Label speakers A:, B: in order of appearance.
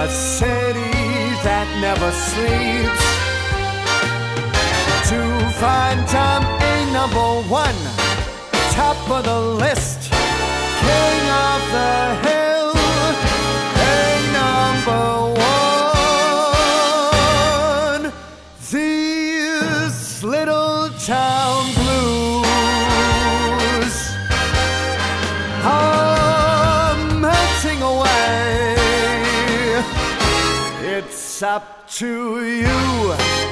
A: a city that never sleeps. To find time a number one, top of the list, king of the hill, a number one. These little town blues are melting away. It's up to you